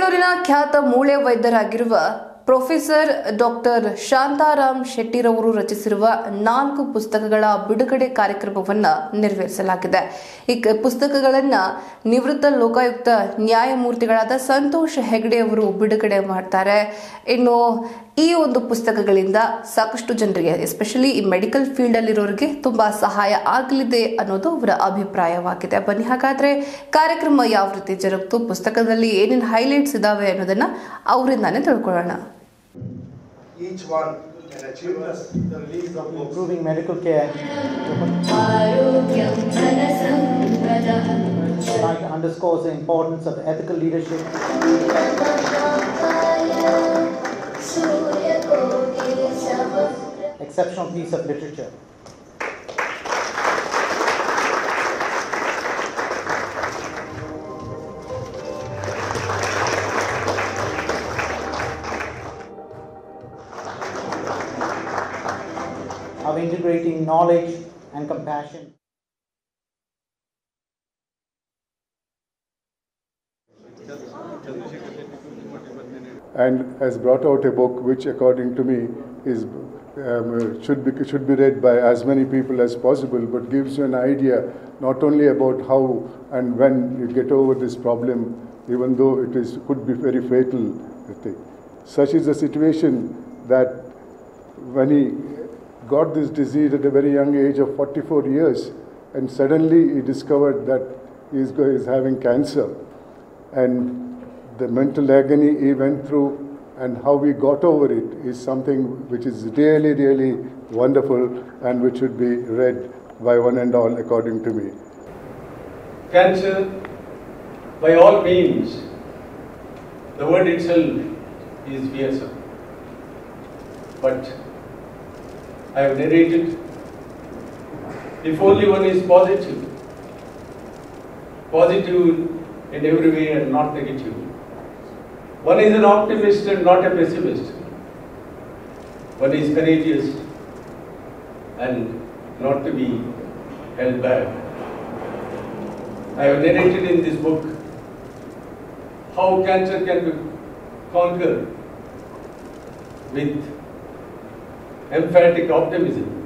ಬೆಂಗಳೂರಿನ ಖ್ಯಾತ ಮೂಳೆ ವೈದ್ಯರಾಗಿರುವ ಪ್ರೊಫೆಸರ್ ಡಾಕ್ಟರ್ ಶಾಂತಾರಾಮ್ ಶೆಟ್ಟಿರವರು ರಚಿಸಿರುವ 4 ಪುಸ್ತಕಗಳ ಬಿಡುಗಡೆ ಕಾರ್ಯಕ್ರಮವನ್ನು ನೆರವೇರಿಸಲಾಗಿದೆ. ಈ ಪುಸ್ತಕಗಳನ್ನು ನಿವೃತ್ತ ಲೋಕಾಯುಕ್ತ ನ್ಯಾಯಮೂರ್ತಿಗಳಾದ ಸಂತೋಷ್ ಹೆಗ್ಡೆ ಅವರು ಬಿಡುಗಡೆ ಮಾಡ್ತಾರೆ. ಇನ್ನು ಈ ಒಂದು ಪುಸ್ತಕಗಳಿಂದ ಸಾಕಷ್ಟು ಜನರಿಗೆ, ಎಸ್ಪೆಷಲಿ ಈ ಮೆಡಿಕಲ್ ಫೀಲ್ಡ್ ಅಲ್ಲಿರೋರಿಗೆ ತುಂಬಾ ಸಹಾಯ ಆಗಲಿದೆ ಅನ್ನೋದು ಅವರ ಅಭಿಪ್ರಾಯವಾಗಿದೆ. ಬನ್ನಿ ಹಾಗಾದ್ರೆ ಕಾರ್ಯಕ್ರಮ ಯಾವ ರೀತಿ ಜರುಗಿತು, ಪುಸ್ತಕದಲ್ಲಿ ಏನೇನು ಹೈಲೈಟ್ಸ್ ಇದಾವೆ ಅನ್ನೋದನ್ನ ಅವರಿಂದಾನೇ ತಿಳ್ಕೊಳ್ಳೋಣ. Each one can achieve the release of improving medical care. Tonight underscores the importance of ethical leadership. Exceptional piece of literature. Of integrating knowledge and compassion. And has brought out a book which, according to me, is should be read by as many people as possible, but gives you an idea not only about how and when you get over this problem, even though could be very fatal. Such is the situation that when he got this disease at a very young age of 44 years, and suddenly he discovered that he is having cancer, and the mental agony he went through and how he got over it is something which is really, really wonderful and which should be read by one and all, according to me. Cancer, by all means, the word itself is fearsome, but I have narrated, if only one is positive in every way and not negative. One is an optimist and not a pessimist. One is courageous and not to be held back. I have narrated in this book how cancer can be conquered with emphatic optimism.